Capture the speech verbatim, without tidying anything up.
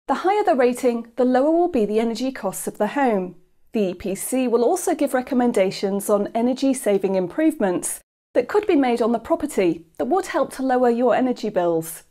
The higher the rating, the lower will be the energy costs of the home. The E P C will also give recommendations on energy-saving improvements that could be made on the property that would help to lower your energy bills.